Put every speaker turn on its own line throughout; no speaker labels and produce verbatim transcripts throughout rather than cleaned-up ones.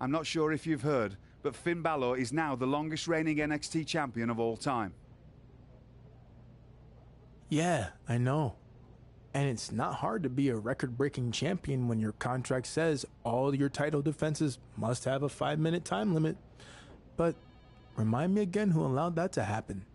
I'm not sure if you've heard, but Finn Balor is now the longest reigning N X T champion of all time.
Yeah, I know. And it's not hard to be a record-breaking champion when your contract says all your title defenses must have a five-minute time limit. But remind me again who allowed that to happen.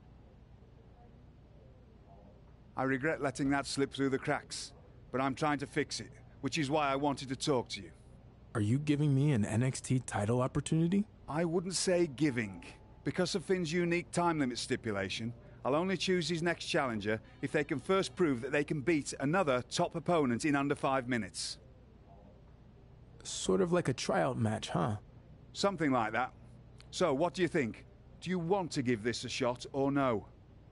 I regret letting that slip through the cracks, but I'm trying to fix it, which is why I wanted to talk to you.
Are you giving me an N X T title opportunity?
I wouldn't say giving. Because of Finn's unique time limit stipulation, I'll only choose his next challenger if they can first prove that they can beat another top opponent in under five minutes.
Sort of like a tryout match, huh?
Something like that. So, what do you think? Do you want to give this a shot or no?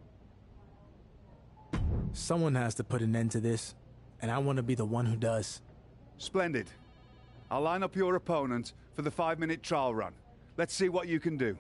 Someone has to put an end to this, and I want to be the one who does.
Splendid. I'll line up your opponent for the five-minute trial run. Let's see what you can do.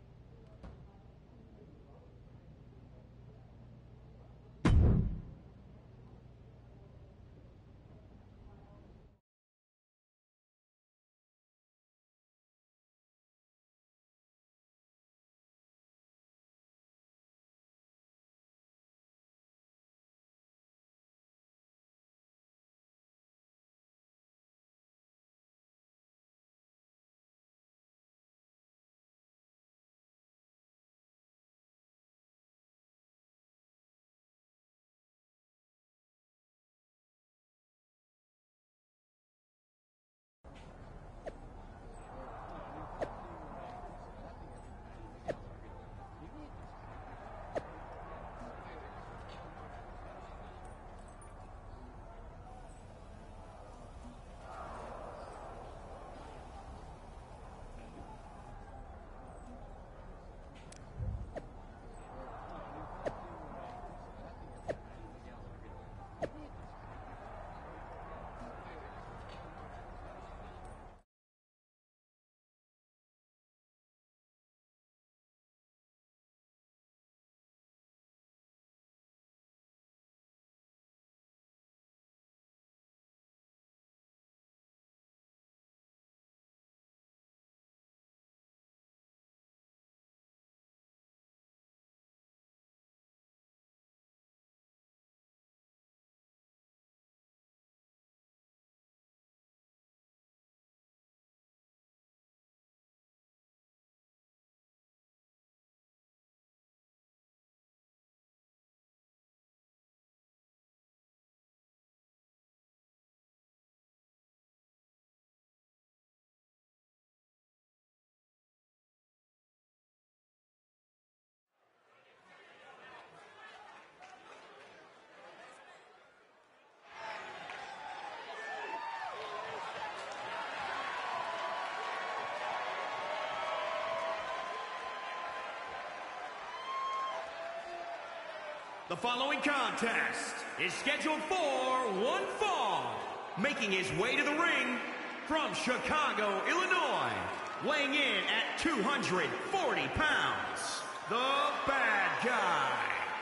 The following contest is scheduled for one fall. Making his way to the ring from Chicago, Illinois, weighing in at two hundred forty pounds, the bad guy,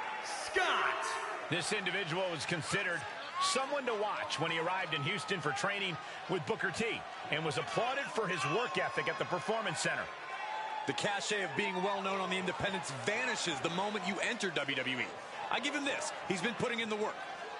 Scott.
This individual was considered someone to watch when he arrived in Houston for training with Booker T and was applauded for his work ethic at the Performance Center.
The cachet of being well-known on the independents vanishes the moment you enter W W E. I give him this. He's been putting in the work.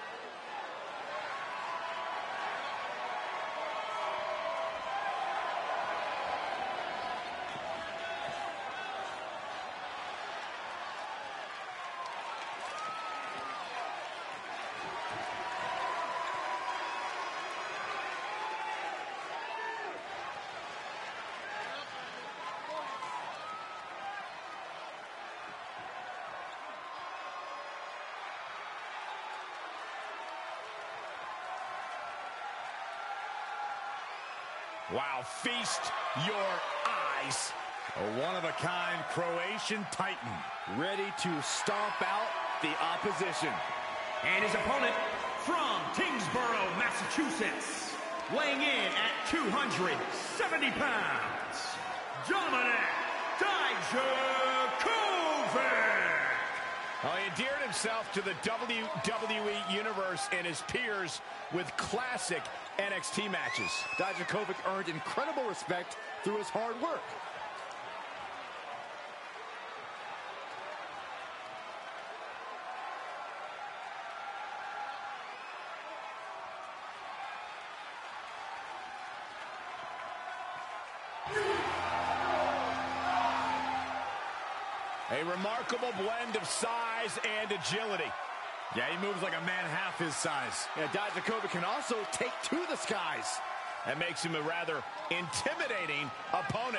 Wow, feast your eyes.
A one-of-a-kind Croatian titan, ready to stomp out the opposition.
And his opponent from Kingsborough, Massachusetts, weighing in at two hundred seventy pounds, Dominik Dijakovic.
Well, he endeared himself to the W W E Universe and his peers with classic
N X T matches.
Dijakovic earned incredible respect through his hard work.
A remarkable blend of size and agility.
Yeah, he moves like a man half his size.
Yeah, Dijakovic can also take to the skies.
That makes him a rather intimidating opponent.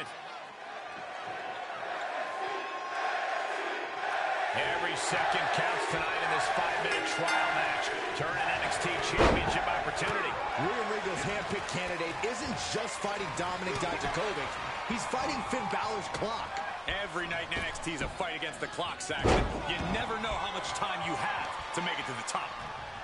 Every second counts tonight in this five-minute trial match. Turn an N X T Championship opportunity.
William Regal's handpicked candidate isn't just fighting Dominik Dijakovic. He's fighting Finn Balor's clock.
Every night in N X T is a fight against the clock, Saxton. You never know how much time you have to make it to the top.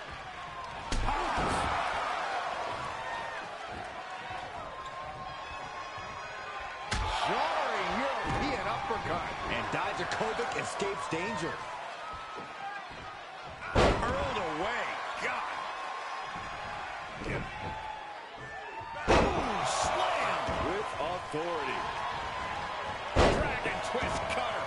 Jarring European uppercut. And Dijakovic escapes danger.
Hurled away. God. Boom, slam.
With authority.
Dragon twist cutter.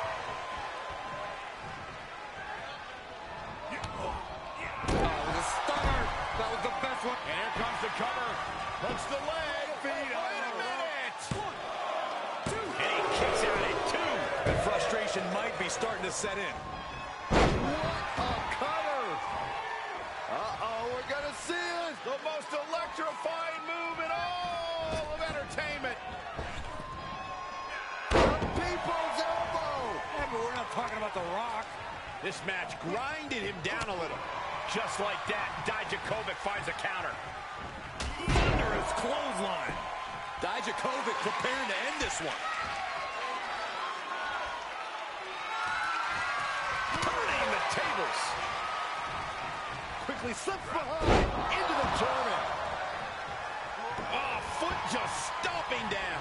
Oh, the stunner. That was the best one.
And here comes the cover. Hooks the leg. Feet. Wait a minute. And he kicks out at two.
And frustration might be starting to set in.
What a cutter. Uh-oh, we're going to see it.
The most electrifying move in all of entertainment.
People's elbow.
Yeah, but we're not talking about The Rock.
This match grinded him down a little. Just like that, Dijakovic finds a counter.
Thunderous clothesline. Dijakovic preparing to end this one.
Turning the tables.
Quickly slips behind into the German.
Oh, foot just stomping down.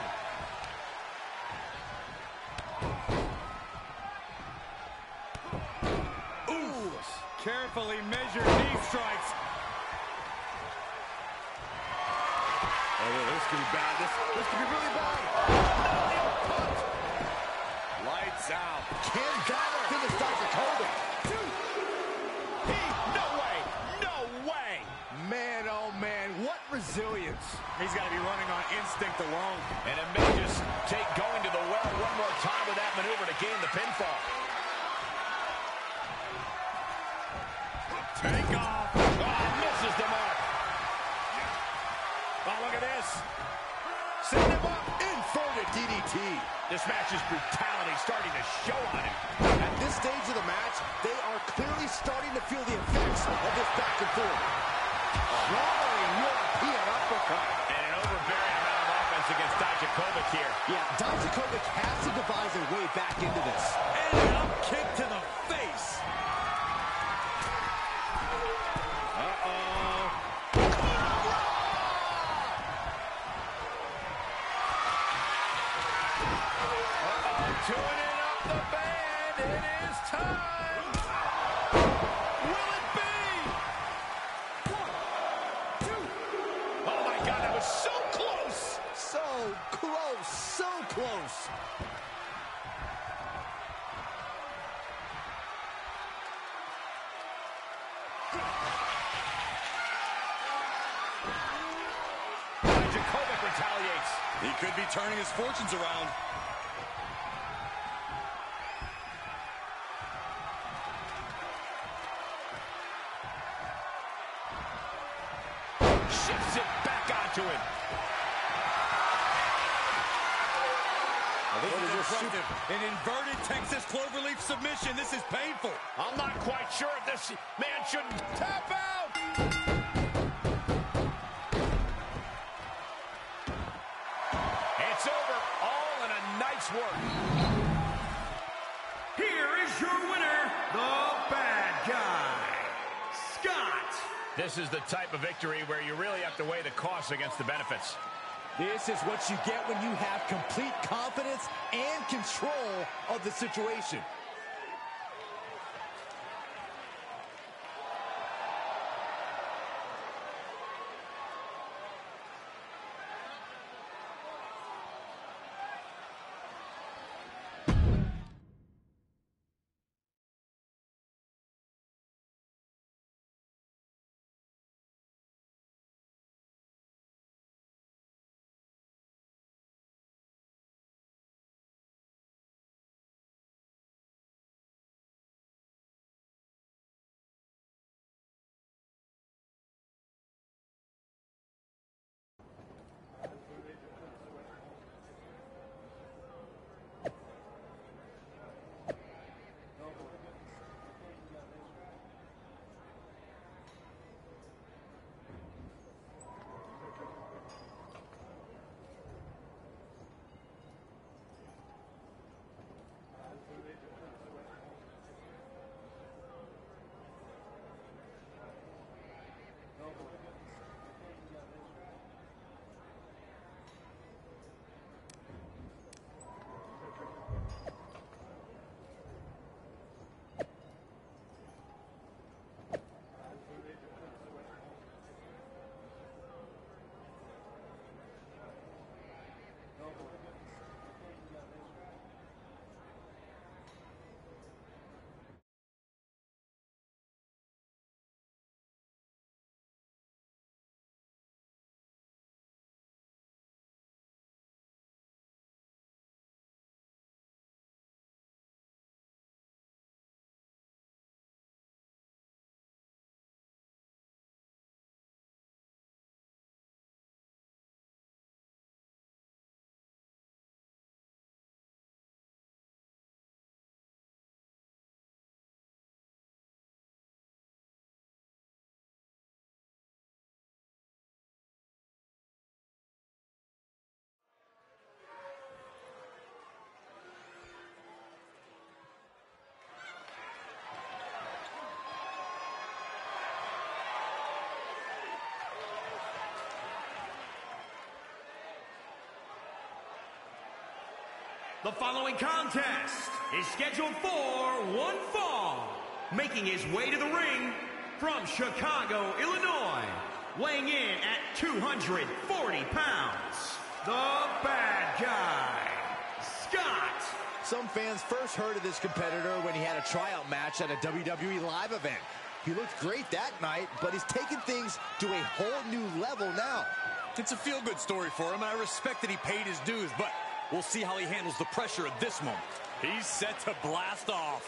Ooh, carefully measured knee strikes.
Oh, yeah, this could be bad. This, this could be really bad.
Lights out.
Can Balor finish Dijakovic?
No way. No way.
Man, oh man, what resilience.
He's got to be running on instinct alone.
And it may just take going to the well one more time with that maneuver to gain the pinfall.
Take off.
Oh, misses the mark. Oh, look at this. Setting him up.
Inverted D D T.
This match's brutality starting to show on him.
At this stage of the match, they are clearly starting to feel the effects of this back and forth. Jarring European uppercut.
And an overbearing amount of offense against Dijakovic here.
Yeah, Dijakovic has to devise a way back into this.
And an up kick to the face.
Uh-oh.
Tuning up the band. It is time. Will it be? One, two. Oh, my God, that was so close.
So close, so close.
Dijakovic retaliates.
He could be turning his fortunes around.
Shifts it back onto him.
This is impressive. An inverted Texas cloverleaf submission. This is painful.
I'm not quite sure if this man should tap out. It's over. All in a night's work.
Here is your winner, the Bad Guy, Scott.
This is the type of victory where you really have to weigh the costs against the benefits.
This is what you get when you have complete confidence and control of the situation.
The following contest is scheduled for one fall. Making his way to the ring from Chicago, Illinois, weighing in at two hundred forty pounds, the bad guy, Scott.
Some fans first heard of this competitor when he had a tryout match at a W W E live event. He looked great that night, but he's taken things to a whole new level now.
It's a feel-good story for him, and I respect that he paid his dues, but we'll see how he handles the pressure at this moment. He's set to blast off.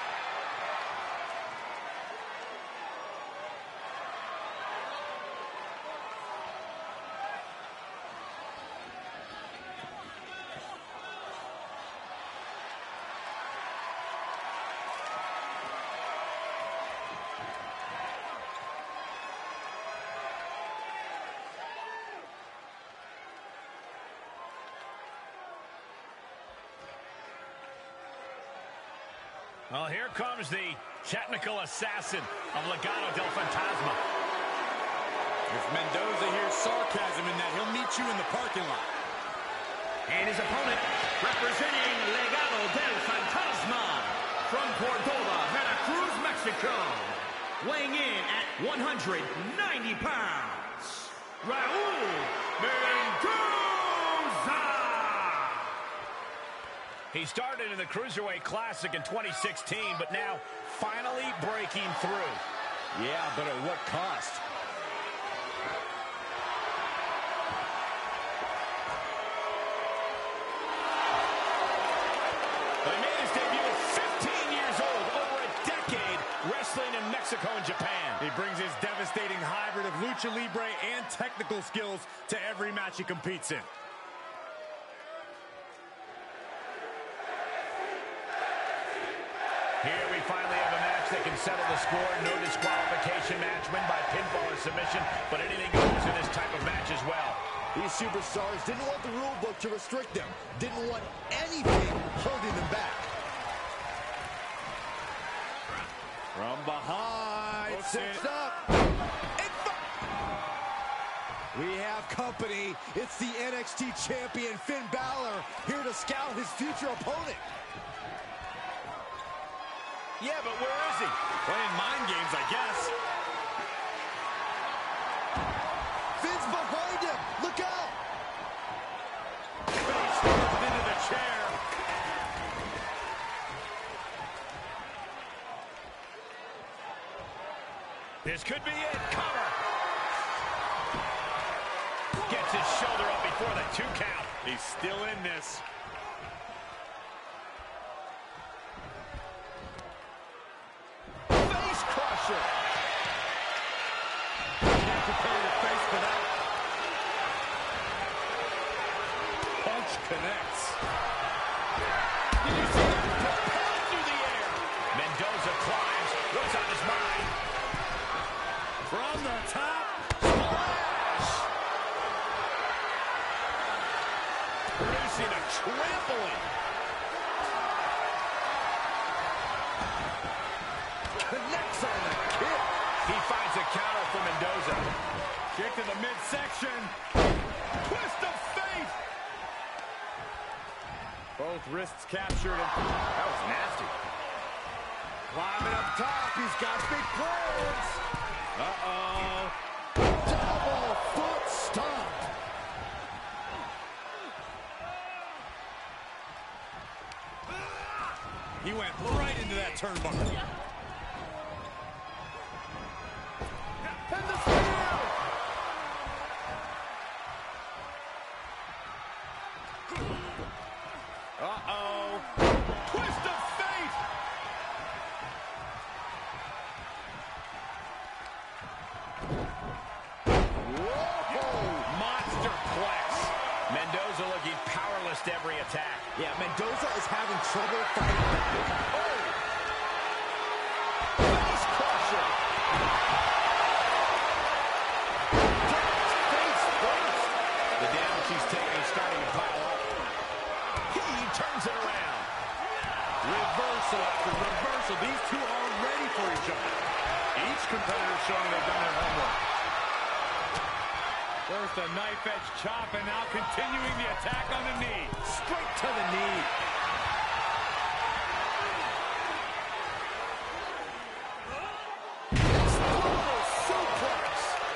Well, here comes the technical assassin of Legado del Fantasma.
If Mendoza hears sarcasm in that, he'll meet you in the parking lot.
And his opponent, representing Legado del Fantasma, from Córdoba, Veracruz, Mexico, weighing in at one hundred ninety pounds, Raul Mendoza.
He started in the Cruiserweight Classic in twenty sixteen, but now finally breaking through.
Yeah, but at what cost?
But he made his debut at fifteen years old, over a decade wrestling in Mexico and Japan.
He brings his devastating hybrid of lucha libre and technical skills to every match he competes in.
Here we finally have a match that can settle the score. No disqualification match, win by pinfall or submission, but anything goes in this type of match as well.
These superstars didn't want the rule book to restrict them, didn't want anything holding them back. From behind, sits up. We have company. It's the N X T champion, Finn Balor, here to scout his future opponent.
Yeah, but where is he?
Playing mind games, I guess.
Finn's behind him. Look out.
Face first into the chair.
This could be it. Cover. Gets his shoulder up before the two count.
He's still in this.
Connects. Did you see that? Propelled through the air. Mendoza climbs. What's on his mind?
From the top.
Splash. Producing a trampling.
Connects on the kick.
He finds a counter for Mendoza.
Kick to the midsection. Twist of fate. Both wrists captured. And that was nasty.
Climbing up top. He's got big plans.
Uh-oh.
Double foot stomp.
He went right into that turnbuckle.
And the spear.
Uh-oh. Twist of fate.
Whoa.
Monsterplex. Mendoza looking powerless to every attack.
Yeah, Mendoza is having trouble fighting back. Oh! Face crusher. Face first.
The damage he's taking is starting to pile up. He turns it around.
Reversal after reversal. These two are ready for each other. Each competitor showing they've done their homework. First a knife edge chop, and now continuing the attack on the knee.
Straight to the knee. External suplex.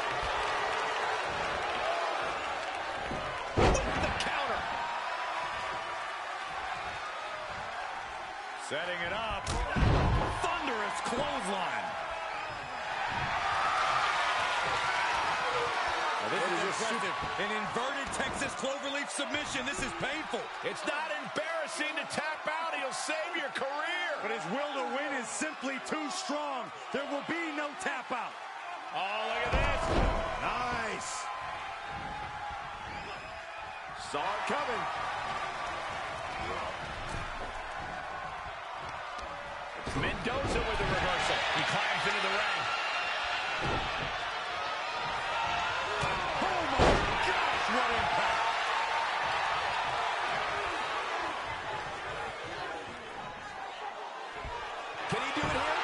With the counter.
Setting it up. Thunderous clothesline. Now this is impressive. An inverted Texas cloverleaf submission. This is painful.
It's not embarrassing to tap out. He'll save your career.
But his will to win is simply too strong. There will be no tap out.
Oh, look at this.
Nice. Saw it coming.
Mendoza with the reversal. He climbs into the ring.
Oh my gosh, what impact.
Can he do it here?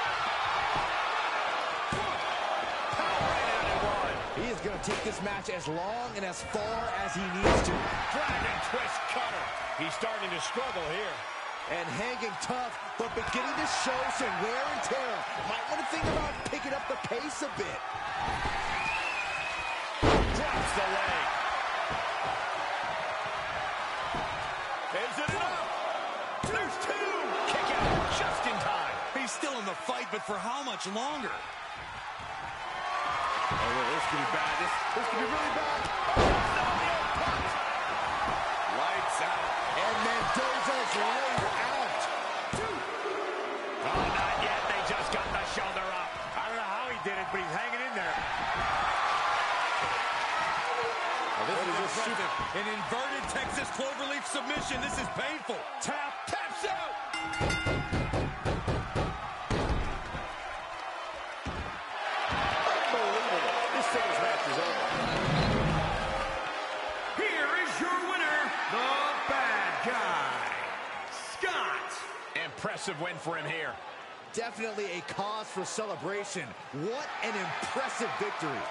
Power in and one.
He is going to take this match as long and as far as he needs to.
Dragon twist cutter. He's starting to struggle here.
And hanging tough, but beginning to show some wear and tear. Might want to think about picking up the pace a bit.
Drops the leg. Is it enough? There's two. Kick out just in time.
He's still in the fight, but for how much longer?
Oh, this could be bad. This, this could be really bad.
Lights out.
And Mendoza's laid out.
Oh, not yet. They just got the shoulder up.
I don't know how he did it, but he's hanging in there. Well, this is impressive. An inverted Texas cloverleaf submission. This is painful. Tap.
Taps out.
Unbelievable. This singles match is over.
Here is your winner, the bad guy, Scott.
Impressive win for him here.
Definitely a cause for celebration. What an impressive victory.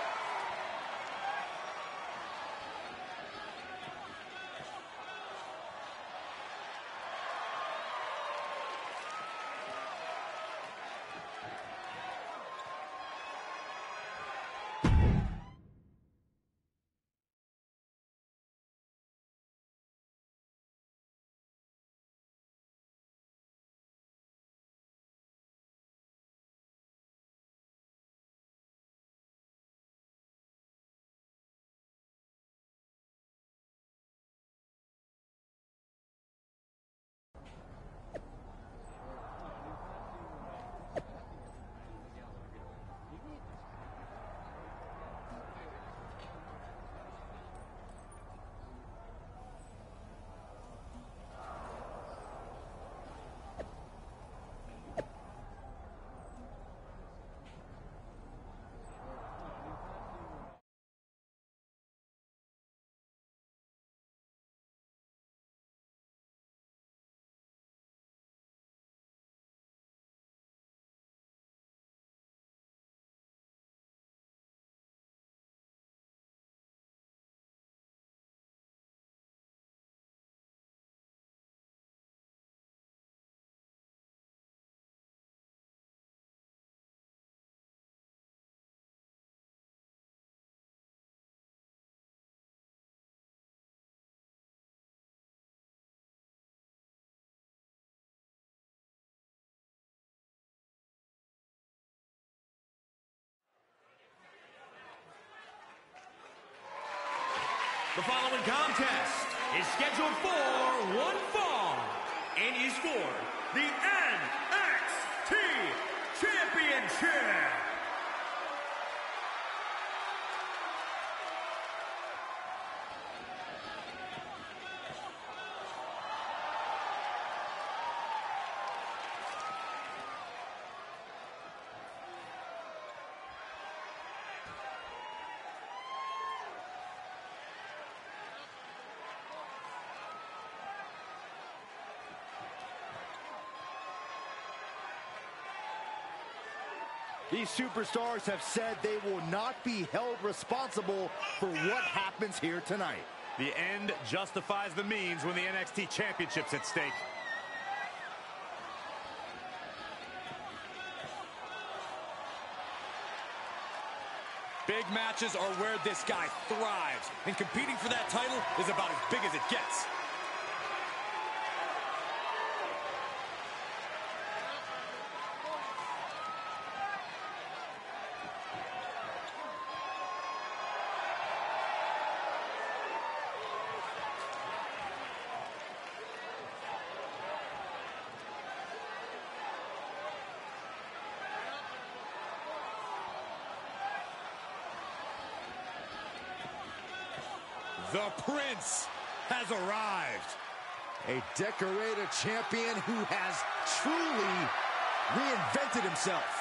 The following contest is scheduled for one fall and is for the N X T Championship.
These superstars have said they will not be held responsible for what happens here tonight.
The end justifies the means when the N X T Championship's at stake. Big matches are where this guy thrives, and competing for that title is about as big as it gets. The Prince has arrived.
A decorated champion who has truly reinvented himself.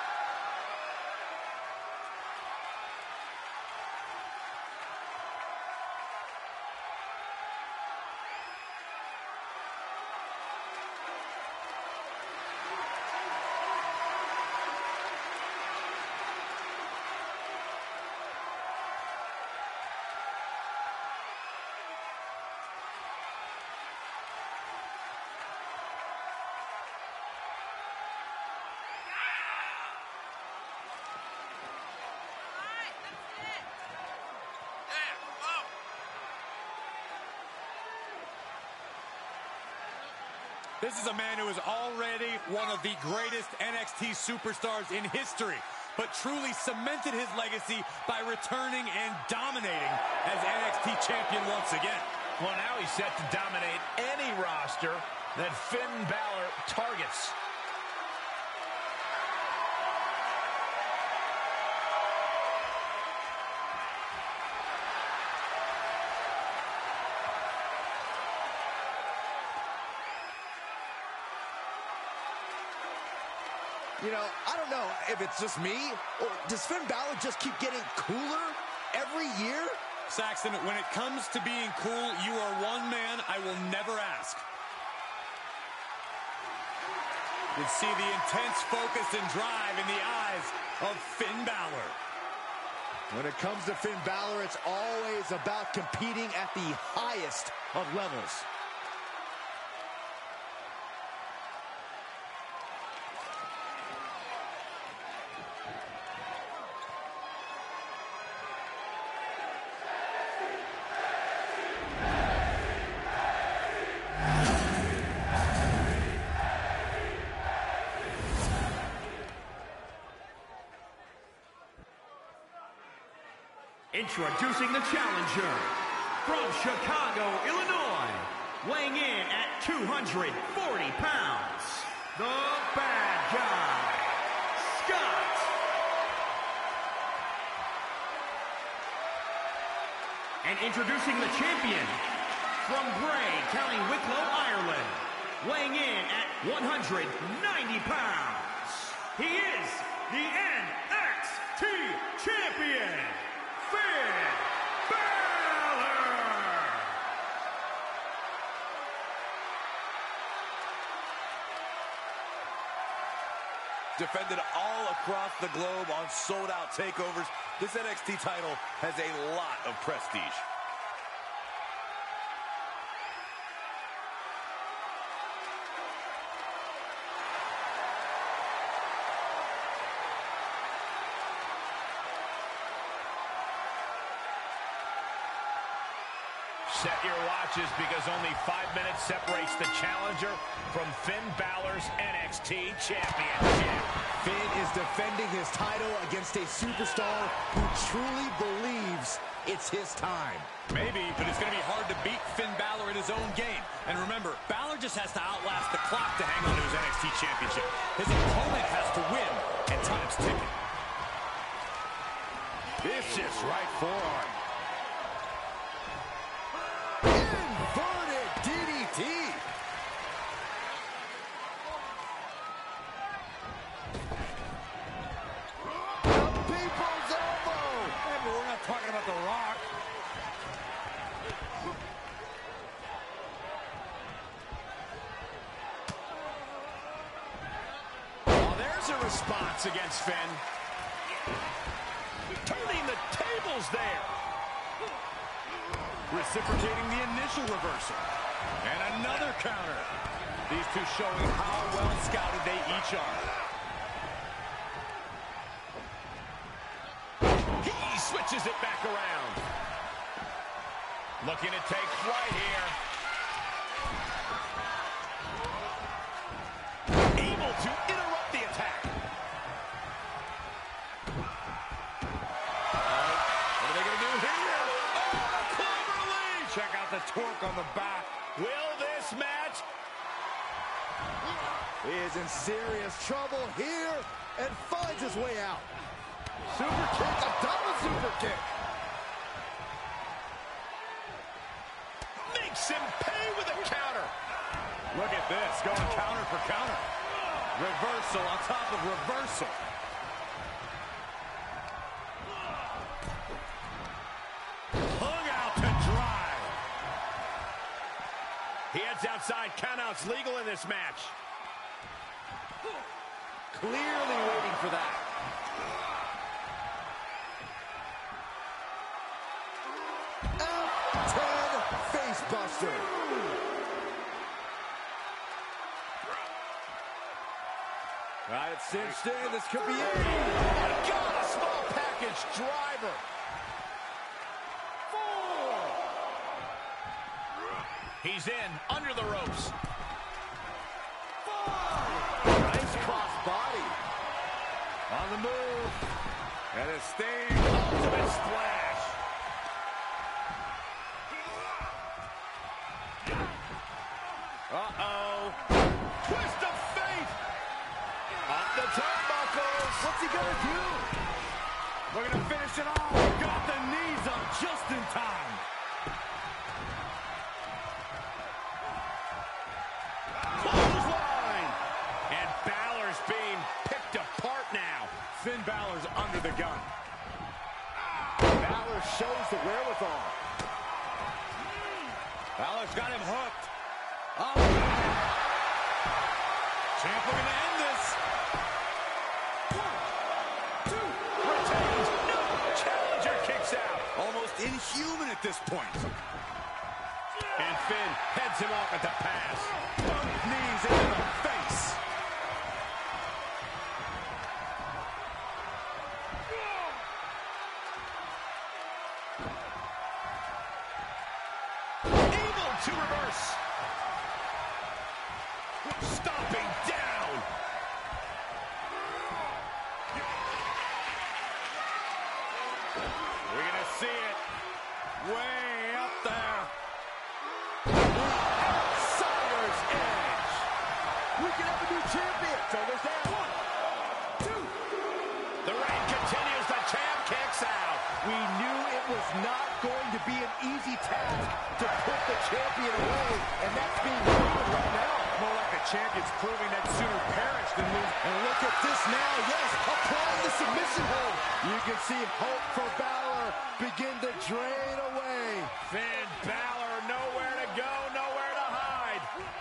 This is a man who is already one of the greatest N X T superstars in history, but truly cemented his legacy by returning and dominating as N X T champion once again.
Well, now he's set to dominate any roster that Finn Balor targets.
You know, I don't know if it's just me, or does Finn Balor just keep getting cooler every year?
Saxton, when it comes to being cool, you are one man I will never ask. You see the intense focus and drive in the eyes of Finn Balor.
When it comes to Finn Balor, it's always about competing at the highest of levels.
Introducing the challenger from Chicago, Illinois, weighing in at two hundred forty pounds, the bad guy, Scott. And introducing the champion from Bray, County Wicklow, Ireland, weighing in at one hundred ninety pounds. He is the N X T champion, Finn Balor!
Defended all across the globe on sold-out takeovers, this N X T title has a lot of prestige.
Set your watches because only five minutes separates the challenger from Finn Balor's N X T Championship.
Finn is defending his title against a superstar who truly believes it's his time.
Maybe, but it's going to be hard to beat Finn Balor in his own game. And remember, Balor just has to outlast the clock to hang on to his N X T Championship. His opponent has to win, and time's ticking.
Vicious right forearm.
Inverted D D T. The people's elbow.
Yeah, but we're not talking about The Rock. Oh, there's
There's a response against Finn. Turning the tables there.
Reciprocating the initial reversal. And another counter. These two showing how well scouted they each are.
He switches it back around. Looking to take flight here. Able to interrupt the attack. What are they going to do here? Oh, cleverly!
Check out the torque on the back.
Will this match?
He is in serious trouble here and finds his way out.
Super kick, a double super kick.
Makes him pay with a counter.
Look at this, going counter for counter. Reversal on top of reversal. Hung out to dry.
He heads outside. Countouts legal in this match.
Clearly waiting for that. F ten facebuster. Got it cinched in. This could be it.
Oh my God, a small package driver. Four. He's in, under the ropes.
Nice cross body. On the move.
And a sting.
Ultimate splash. Uh-oh. Twist of fate. Up the turnbuckles.
What's he gonna do? Looking to finish it off. Got the knees up just in time.
Clothesline. And Balor's being picked apart now.
Finn Balor's under the gun.
Balor shows the wherewithal.
Balor's got him hooked. Oh. Champ looking to end this.
One, two, retains. No. Challenger kicks out.
Almost inhuman at this point.
And Finn heads him off at the pass.
Both knees into the face.
Able to reverse. Stomping down.
We're going to see it way up there.
Outsider's edge. We can have a new champion. So there's that. One, two.
The reign continues. The champ kicks out.
We knew it was not going to be an easy task to put the champion away, and that's being proven right now.
More like the champion's proving that sooner perish than lose.
And look at this now. Yes, applying the submission hold. You can see hope for Balor begin to drain away.
Finn Balor nowhere to go, nowhere to hide.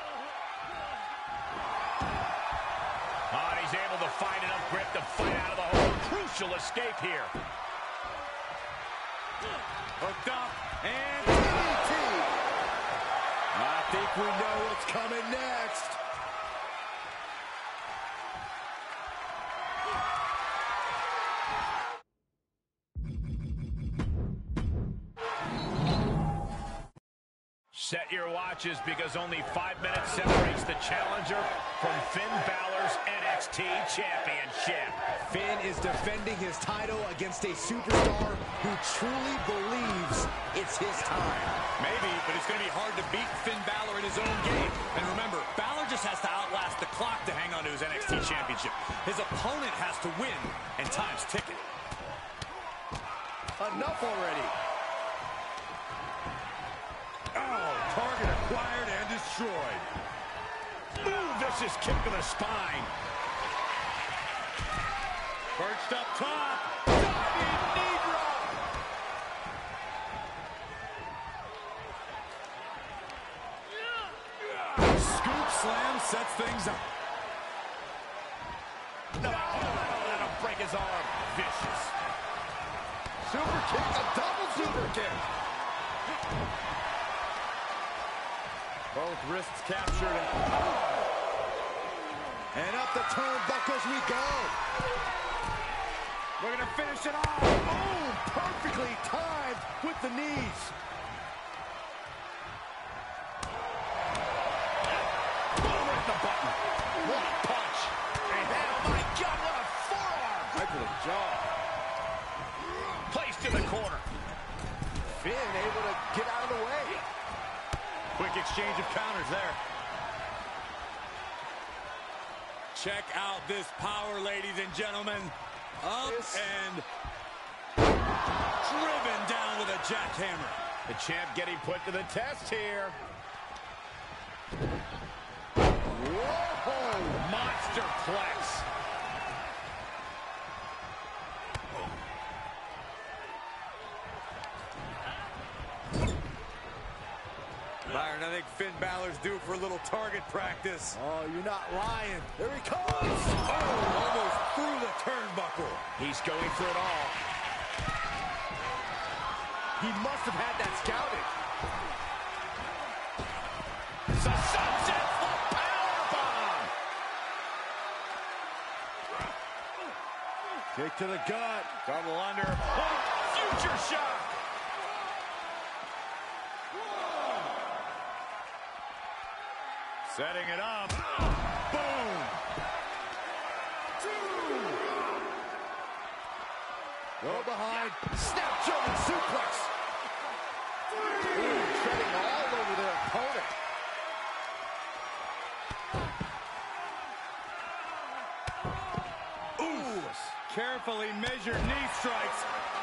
Oh, and he's able to find enough grip to fight out of the hole. Crucial escape here.
Hooked up and
D D T. I think we know what's coming next.
Set your watches because only five minutes separates the challenger from Finn Balor's N X T Championship.
Finn is defending his title against a superstar who truly believes it's his time.
maybe, but it's going to be hard to beat Finn Balor in his own game. And remember, Balor just has to outlast the clock to hang on to his N X T Championship. His opponent has to win, and time's ticking.
Enough already.
Oh, target acquired and destroyed.
Ooh, vicious kick to the spine.
Perched up top. Diving knee drop. Scoop slam sets things up.
No, let him break his arm. Vicious.
Super kick, a double super kick.
Both wrists captured.
And up the turnbuckles we go.
We're going to finish it off.
Boom! Perfectly timed with the knees.
Boom, hit the button. What a punch. And oh my God, what a forearm.
Right to the jaw.
Placed in the corner.
Finn able to get out of the way.
Quick exchange of counters there. Check out this power, ladies and gentlemen. Up
This.
and driven down with a jackhammer.
The champ getting put to the test here.
Whoa!
Monster Plex.
Byron, I think Finn Balor's due for a little target practice.
Oh, you're not lying. There he comes.
Oh, almost through the turnbuckle.
He's going for it all.
He must have had that scouted.
It's a sunset flip powerbomb.
Kick to the gut.
Double under.
Oh, future shock.
Setting it up.
Boom.
Go behind. Snap German suplex. Ooh, treading all over their opponent.
Ooh. Carefully measured knee strikes.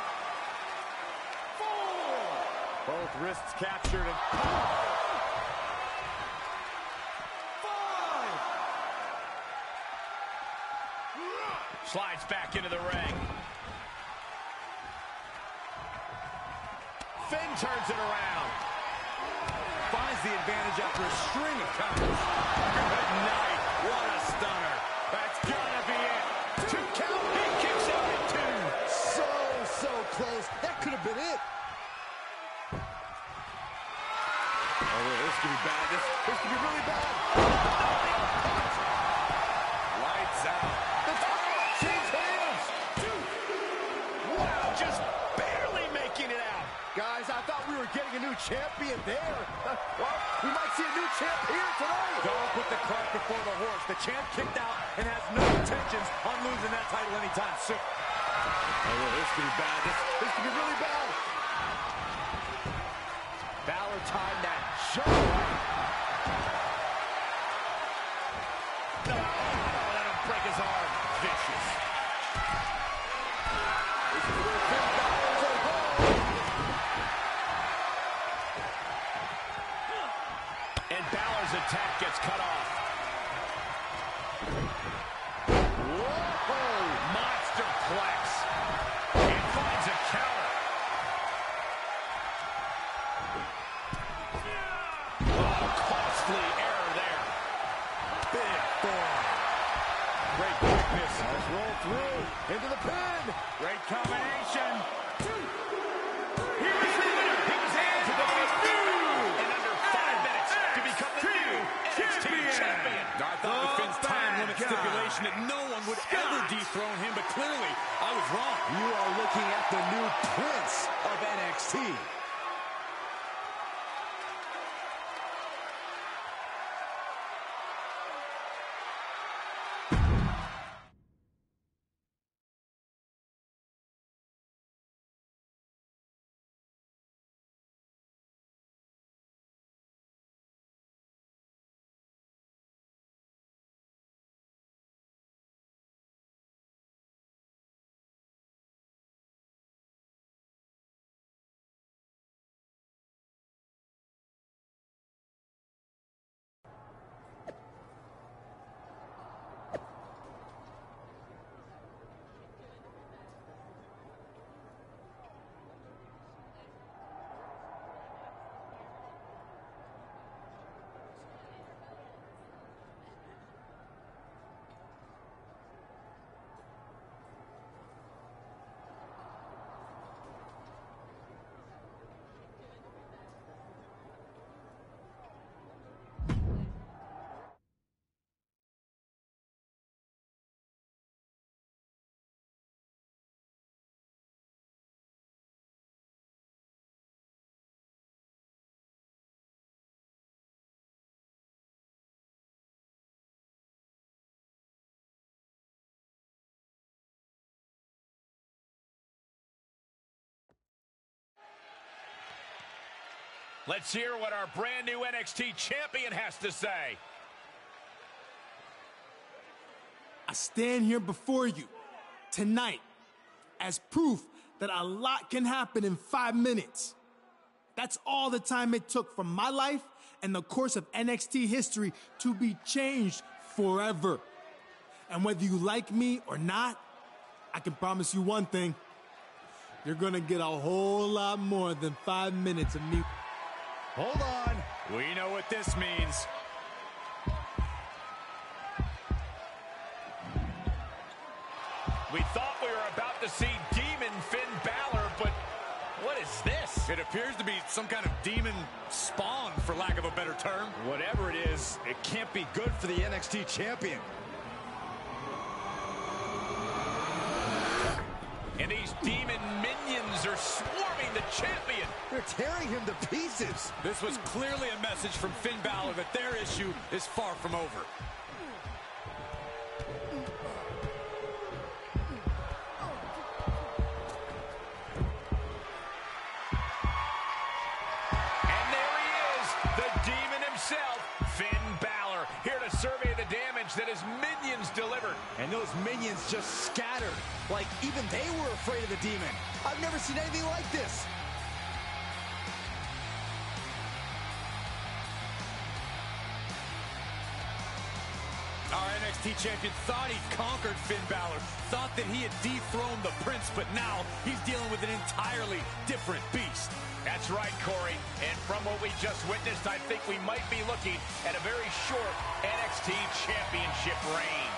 Both wrists captured. And
Slides back into the ring. Finn turns it around.
finds the advantage after a string of counters. Good night. What a stunner. That's gotta be it.
Two count.
He kicks out at two.
So, so close. That could have been it.
Oh, this could be bad. This, this could be really bad. Lights out.
The title change hands.
Wow, just barely making it out.
Guys, I thought we were getting a new champion there. Well, we might see a new champ here tonight.
Don't put the cart before the horse. The champ kicked out and has no intentions on losing that title anytime soon. Oh, this could be bad. This, this could be really bad.
Balor timed that shot.
No, let him break his arm. Vicious.
This is where Finn Balor's at home.
And Balor's attack gets cut off.
Whoa!
Monster Plex. And finds a counter. Oh, costly error there.
Big forearm. Great quickness.
Let's roll through into the pin.
Great combination.
He was the winner. He was able to defeat in under five minutes to become the new N X T champion.
I thought with Finn's time limit stipulation that no one would ever dethrone him, but clearly I was wrong.
You are looking at the new Prince of N X T.
Let's hear what our brand new N X T champion has to say.
I stand here before you tonight as proof that a lot can happen in five minutes. That's all the time it took for my life and the course of N X T history to be changed forever. And whether you like me or not, I can promise you one thing. You're gonna get a whole lot more than five minutes of me.
Hold on.
We know what this means.
We thought we were about to see Demon Finn Balor, but what is this?
It appears to be some kind of demon spawn, for lack of a better term.
Whatever it is, it can't be good for the N X T champion.
And these demon minions are swarming the champion.
They're tearing him to pieces.
This was clearly a message from Finn Balor that their issue is far from over.
And there he is, the demon himself, Finn Balor, here to survey the damage that his minions delivered.
And those minions just scattered, like even they were afraid of the demon. I've never seen anything like this.
Our N X T champion thought he conquered Finn Balor, thought that he had dethroned the Prince, but now he's dealing with an entirely different beast.
That's right, Corey. And from what we just witnessed, I think we might be looking at a very short N X T championship reign.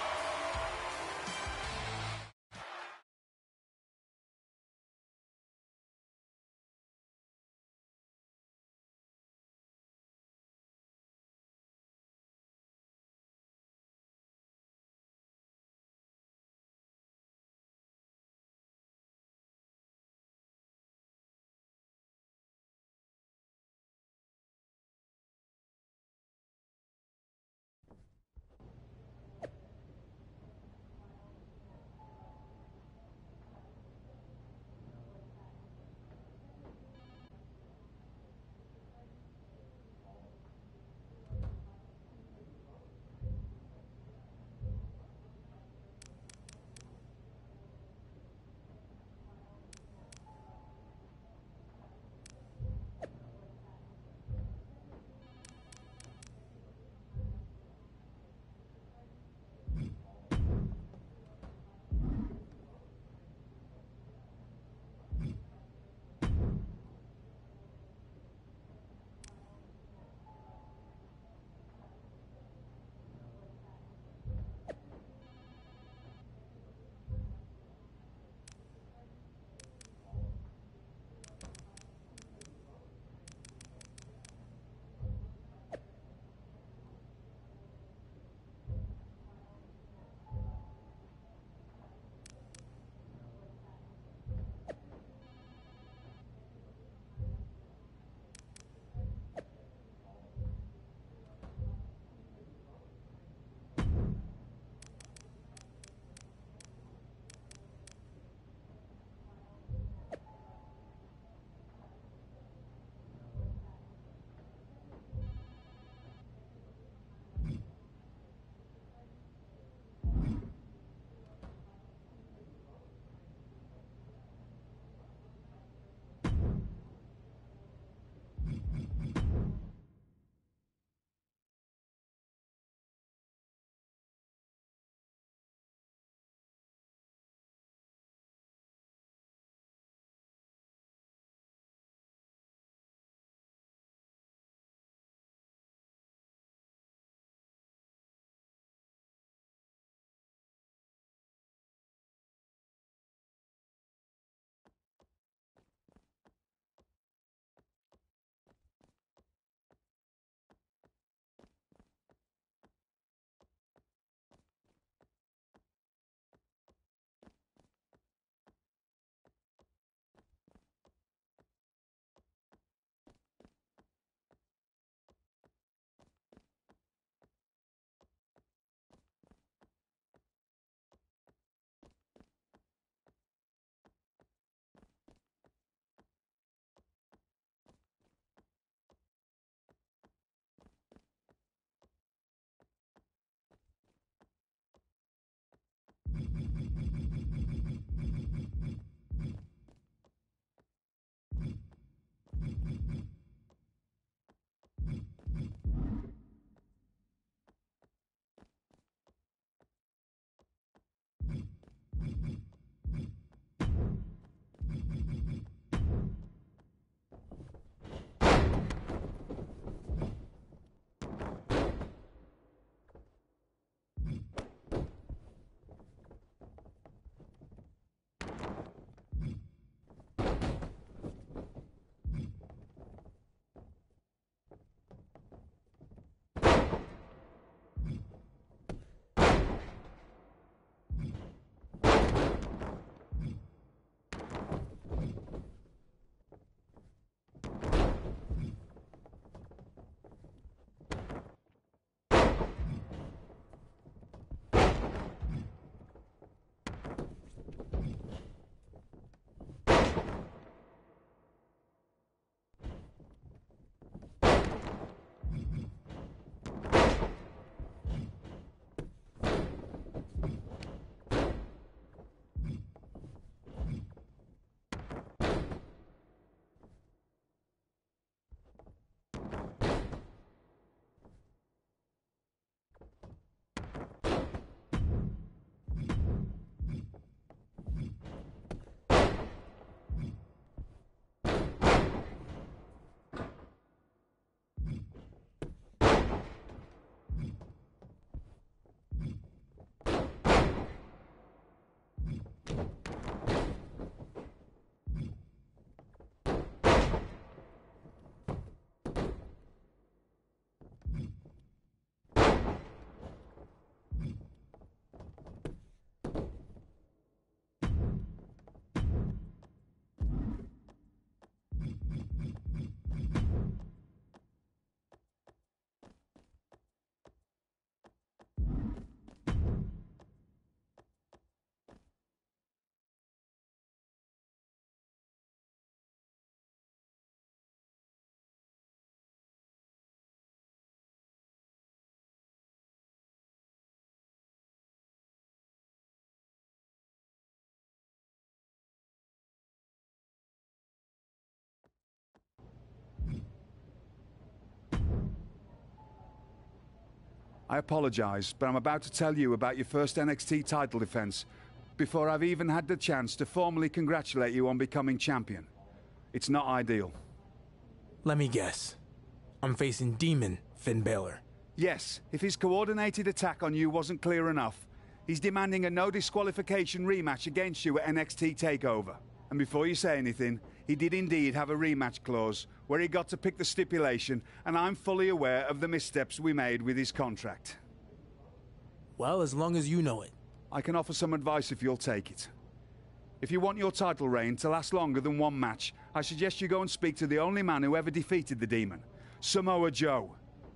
I apologize, but I'm about to tell you about your first N X T title defense before I've even had the chance to formally congratulate you on becoming champion. It's not ideal.
Let me guess. I'm facing Demon Finn Balor.
Yes, if his coordinated attack on you wasn't clear enough, he's demanding a no disqualification rematch against you at N X T TakeOver. And before you say anything, he did indeed have a rematch clause where he got to pick the stipulation, and I'm fully aware of the missteps we made with his contract.
Well, as long as you know it.
I can offer some advice if you'll take it. If you want your title reign to last longer than one match, I suggest you go and speak to the only man who ever defeated the Demon, Samoa Joe.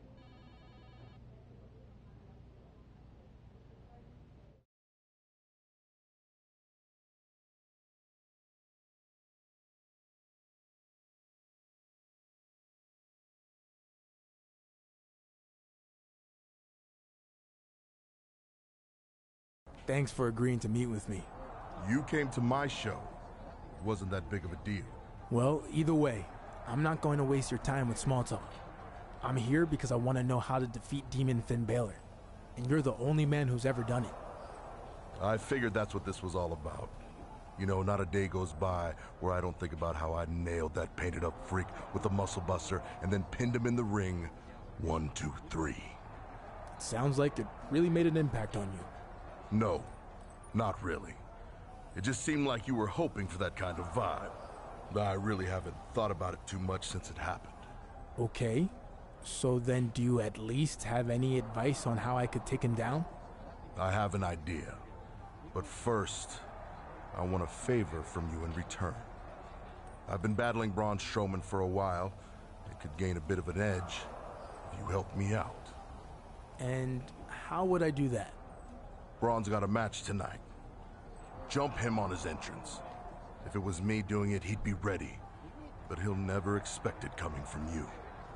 Thanks for agreeing to meet with me.
You came to my show. Wasn't that big of a deal.
Well, either way, I'm not going to waste your time with small talk. I'm here because I want to know how to defeat Demon Finn Balor, and you're the only man who's ever done it.
I figured that's what this was all about. You know, not a day goes by where I don't think about how I nailed that painted-up freak with a muscle buster and then pinned him in the ring. One, two, three.
It sounds like it really made an impact on you.
No, not really. It just seemed like you were hoping for that kind of vibe. I really haven't thought about it too much since it happened.
Okay, so then do you at least have any advice on how I could take him down?
I have an idea. But first, I want a favor from you in return. I've been battling Braun Strowman for a while. It could gain a bit of an edge if you help me out.
And how would I do that?
Braun's got a match tonight. Jump him on his entrance. If it was me doing it, he'd be ready. But he'll never expect it coming from you.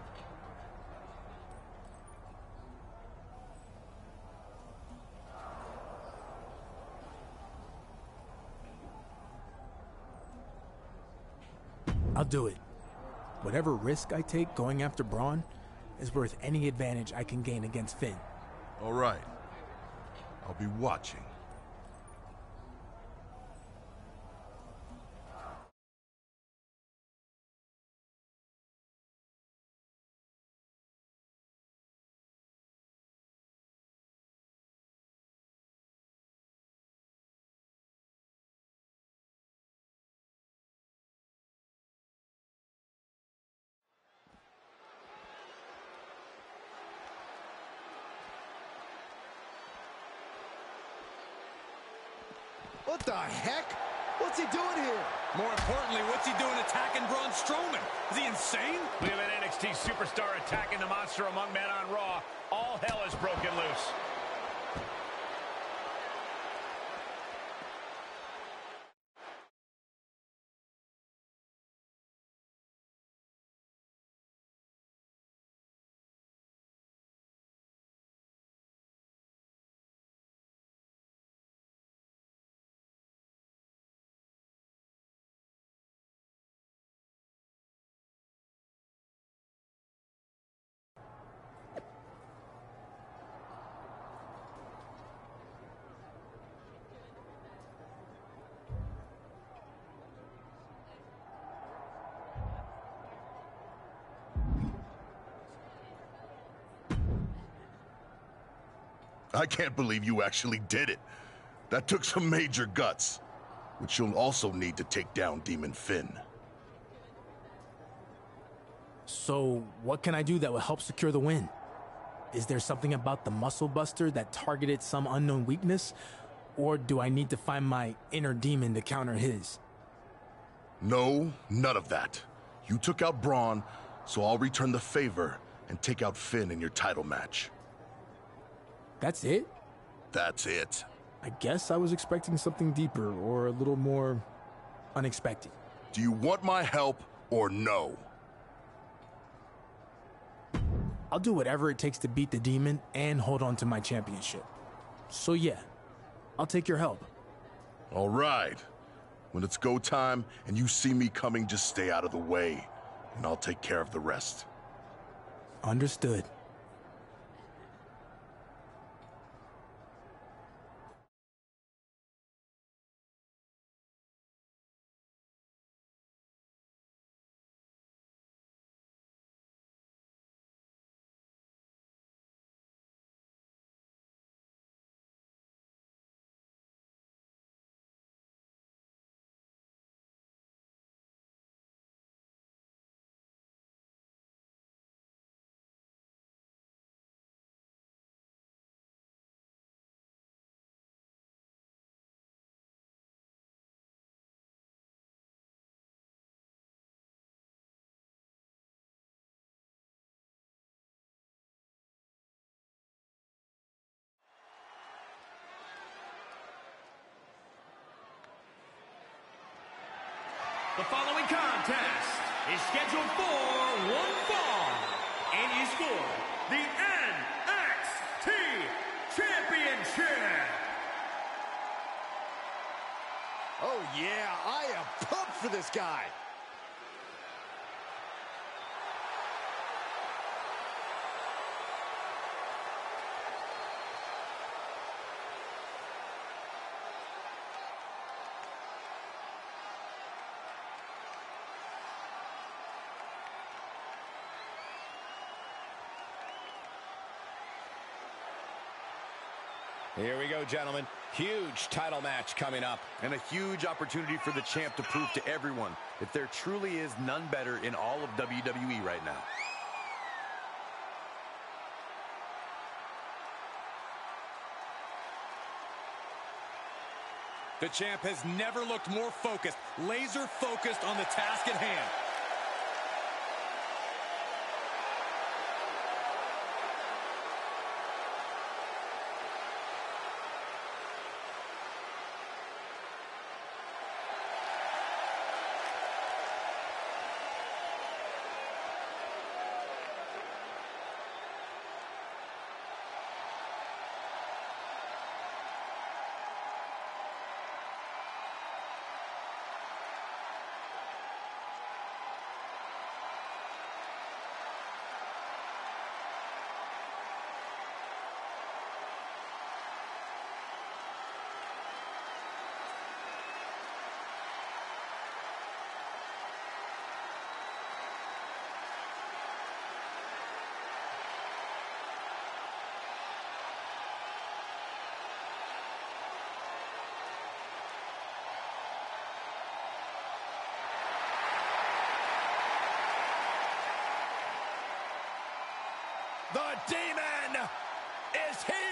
I'll do it. Whatever risk I take going after Braun is worth any advantage I can gain against Finn.
All right. I'll be watching.
What the heck? What's he doing here?
More importantly, what's he doing attacking Braun Strowman? Is he insane?
We have an N X T superstar attacking the monster among men on Raw. All hell is broken loose.
I can't believe you actually did it. That took some major guts, which you'll also need to take down Demon Finn.
So, what can I do that will help secure the win? Is there something about the Muscle Buster that targeted some unknown weakness? Or do I need to find my inner demon to counter his?
No, none of that. You took out Braun, so I'll return the favor and take out Finn in your title match.
That's it?
That's it.
I guess I was expecting something deeper or a little more unexpected.
Do you want my help or no?
I'll do whatever it takes to beat the demon and hold on to my championship. So yeah, I'll take your help.
All right. When it's go time and you see me coming, just stay out of the way, and I'll take care of the rest.
Understood.
The following contest is scheduled for one fall and is for the N X T Championship.
Oh yeah, I am pumped for this guy.
Here we go, gentlemen. Huge title match coming up.
And a huge opportunity for the champ to prove to everyone that there truly is none better in all of W W E right now.
The champ has never looked more focused, laser focused on the task at hand.
The Demon is here!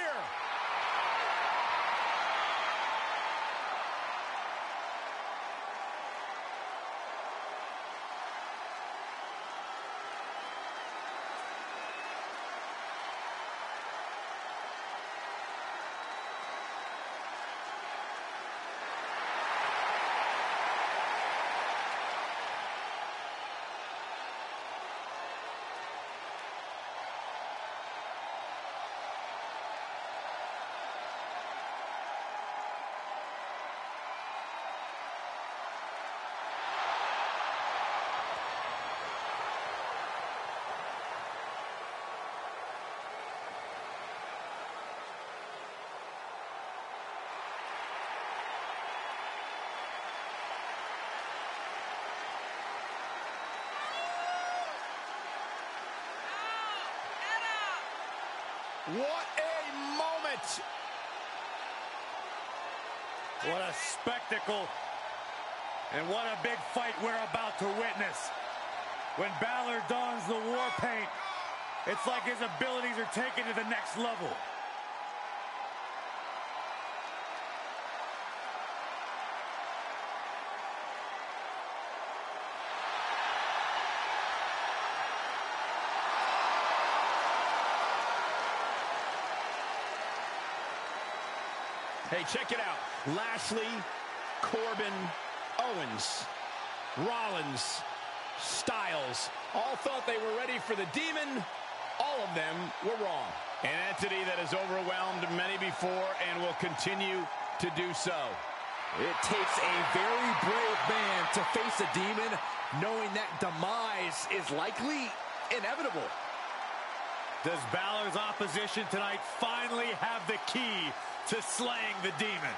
What a moment!
What a spectacle. And what a big fight we're about to witness. When Balor dons the war paint, it's like his abilities are taken to the next level.
Hey, check it out. Lashley, Corbin, Owens, Rollins, Styles all thought they were ready for the Demon. All of them were wrong. An entity that has overwhelmed many before and will continue to do so.
It takes a very brave man to face a demon, knowing that demise is likely inevitable.
Does Balor's opposition tonight finally have the key to slaying the Demon?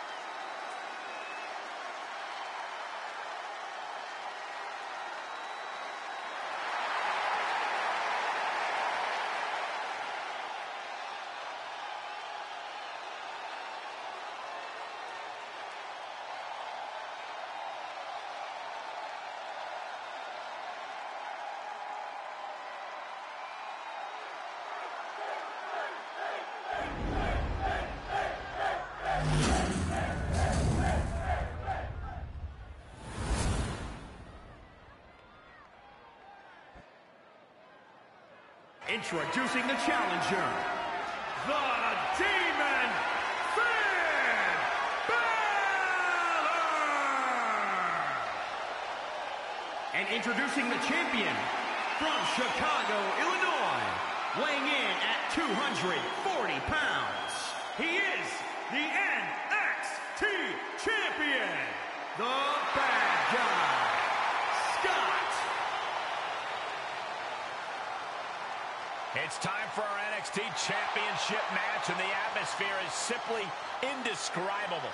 Introducing the challenger, the Demon Finn Balor! And introducing the champion from Chicago, Illinois, weighing in at two hundred forty pounds, he is the N X T champion, the bad guy, Scott.
It's time for our N X T championship match, and the atmosphere is simply indescribable.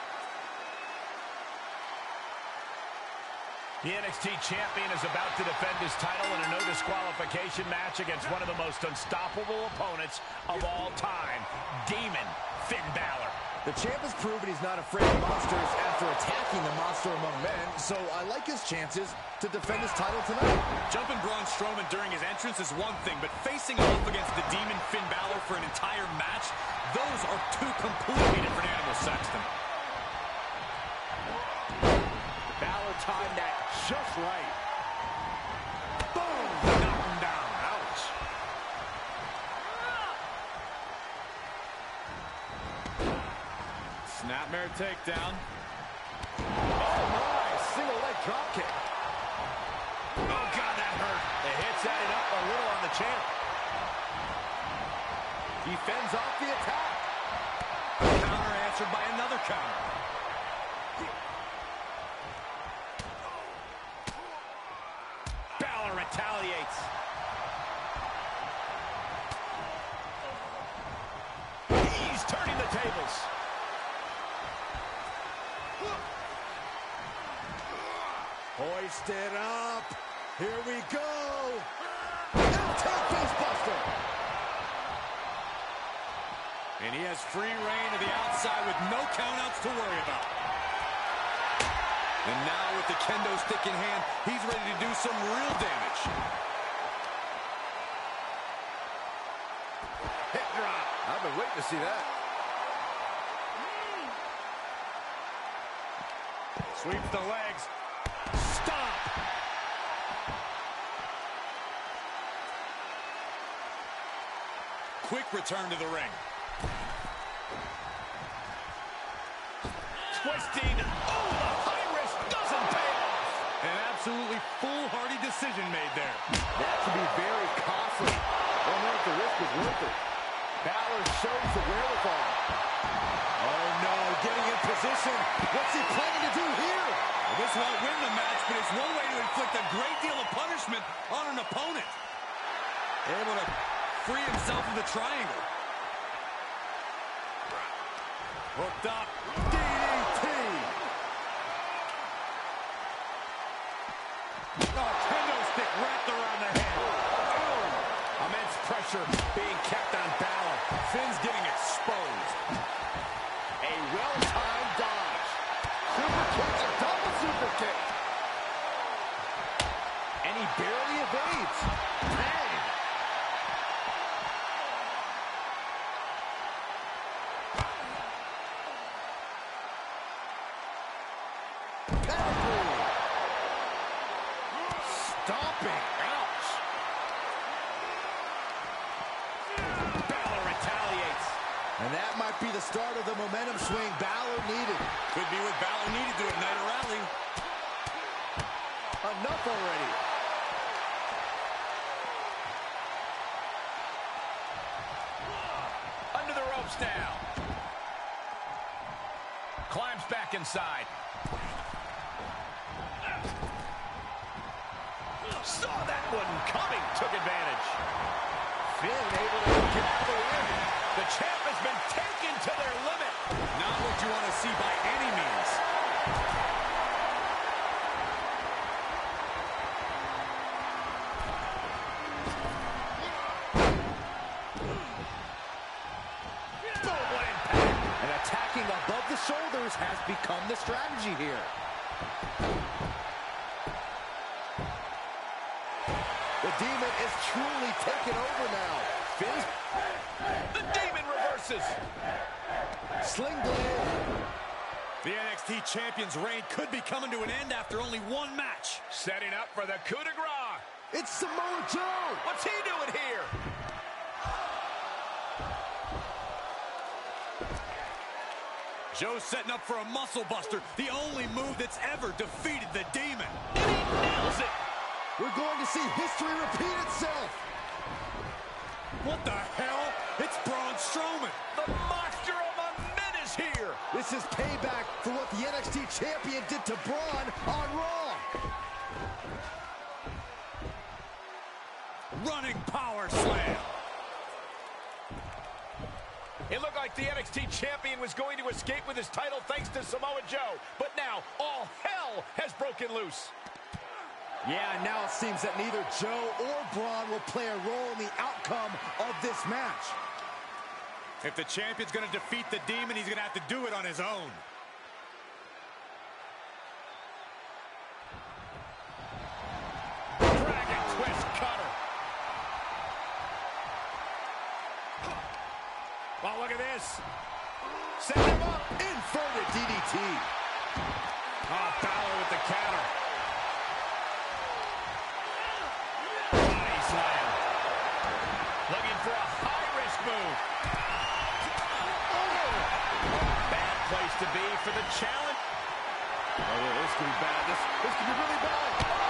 The N X T champion is about to defend his title in a no disqualification match against one of the most unstoppable opponents of all time, Demon Finn Balor.
The champ has proven he's not afraid of monsters after attacking the monster among men, so I like his chances to defend his title tonight.
Jumping Braun Strowman during his entrance is one thing, but facing off against the Demon Finn Balor for an entire match, those are two completely different animals, Saxton.
Balor timed that just right.
Boom! Knock him down. Ouch. Snapmare takedown.
Oh my! Single leg drop kick.
Oh, God, that hurt. The hits added up a little on the champ.
He fends off the attack.
A counter answered by another counter.
Balor retaliates. He's turning the tables.
Hoisted up. Here we go. Attack facebuster.
And he has free reign to the outside with no countouts to worry about. And now with the kendo stick in hand, he's ready to do some real damage.
Hip drop. I've been waiting to see that.
Sweeps the legs. Stop! Quick return to the ring.
Twisting. Oh, the high risk doesn't pay off.
An absolutely foolhardy decision made there.
That could be very costly. I don't know if the risk was worth it. Balor shows the wherewithal. Oh no, getting in position. What's he planning to do here?
Well, this won't win the match, but it's one way to inflict a great deal of punishment on an opponent. Able to free himself of the triangle. Hooked up.
D D T.
Oh, kendo stick wrapped around the head.
Oh. Immense pressure being kept on Balor.
Finn's getting exposed.
A well-timed dodge. Super kick, a double super kick. And he barely evades. Dang. Pedigree. Stomping. Ouch.
Balor retaliates.
And that might be the start of the momentum swing Balor needed.
Could be what Balor needed to ignite a rally.
Enough already.
Under the ropes now. Climbs back inside. Saw that one coming. Took advantage.
Finn able to get out of the way.
The champ has been taken to their limit.
Not what you want to see by any means.
Boom, what impact.
And attacking above the shoulders has become the strategy here. The Demon is truly taking over now. Finn's
The Demon reverses.
Sling blade.
The N X T Champion's reign could be coming to an end after only one match.
Setting up for the coup de grace.
It's Samoa Joe.
What's he doing here?
Joe's setting up for a muscle buster, the only move that's ever defeated the Demon.
And he nails it. We're going to see history repeat itself.
What the hell? It's Braun Strowman.
The monster of a menace here.
This is payback for what the N X T champion did to Braun on Raw.
Running power slam.
It looked like the N X T champion was going to escape with his title thanks to Samoa Joe. But now all hell has broken loose.
Yeah, now it seems that neither Joe or Braun will play a role in the outcome of this match.
If the champion's going to defeat the Demon, he's going to have to do it on his own.
Dragon twist cutter.
Well, look at this.
Set him up. Inverted D D T.
Oh, Balor with the counter. Body slam. Looking for a high-risk move. Oh, bad place to be for the challenge.
Oh, yeah, this could be bad. This, this could be really bad.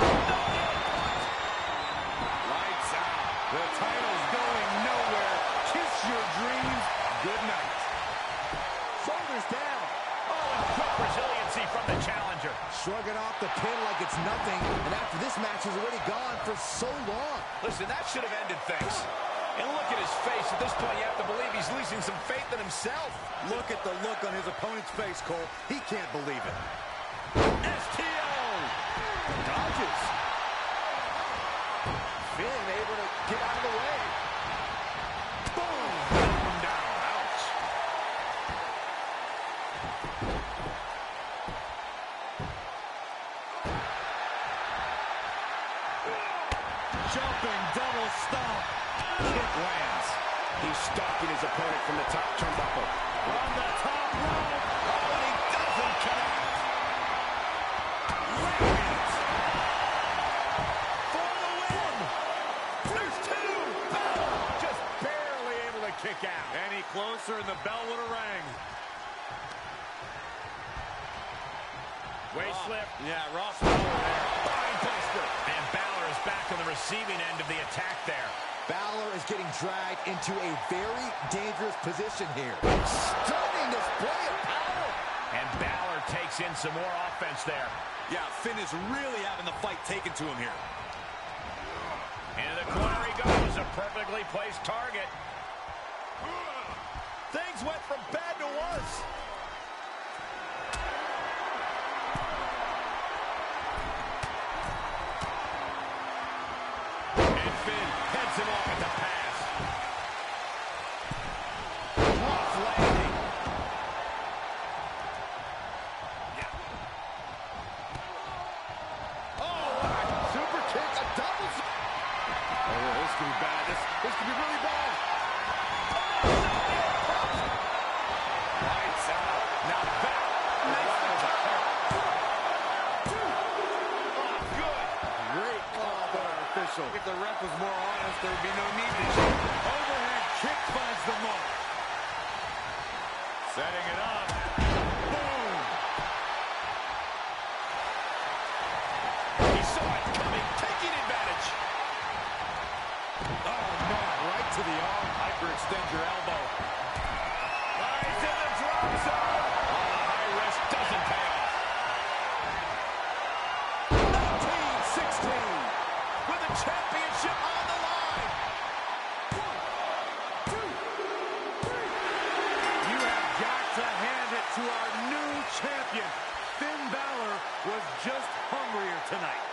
Lights out. The title's going nowhere. Kiss your dreams. Good night.
Shoulders down.
Oh, and quick resiliency from the challenger.
Shrugging off the pin like it's nothing. And after this match is already gone for so long.
Listen, that should have ended things. And look at his face. At this point, you have to believe he's losing some faith in himself.
Look at the look on his opponent's face, Cole. He can't believe it.
S T O!
Dodges. Finn able to get out of the way. Boom!
Down, down. Ouch.
Jumping double stomp.
Kick lands. He's stalking his opponent from the top turnbuckle.
On the top rope.
Oh, and he doesn't connect.
Radiant.
For the win. There's two. Oh, just barely able to kick out.
Any closer and the bell would have rang.
Waist slip.
Yeah, Ross Fowler there.
Spine buster. And Balor is back on the receiving end of the attack there.
Balor is getting dragged into a very dangerous position here. Stunning display of power.
And Balor takes in some more offense there.
Yeah, Finn is really having the fight taken to him here.
Into the corner he goes. A perfectly placed target. Things went from bad to worse. And Finn heads him off at the pass. Rough landing.
Oh, what a super kick, a double. Oh, yeah, this could be bad. This, this could be really bad.
Lights out. Now back. Nice return. Oh, good.
Great call by our official.
If the ref was more honest, there would be no need to check. Overhead kick finds the mark. Setting it up. Boom.
He saw it coming, taking advantage.
Oh, man, right to the arm. Hyperextend your elbow.
He's in the drop zone. Oh, the high risk doesn't pay off.
nineteen sixteen.
With the championship on the line.
You have got to hand it to our new champion. Finn Balor was just hungrier tonight.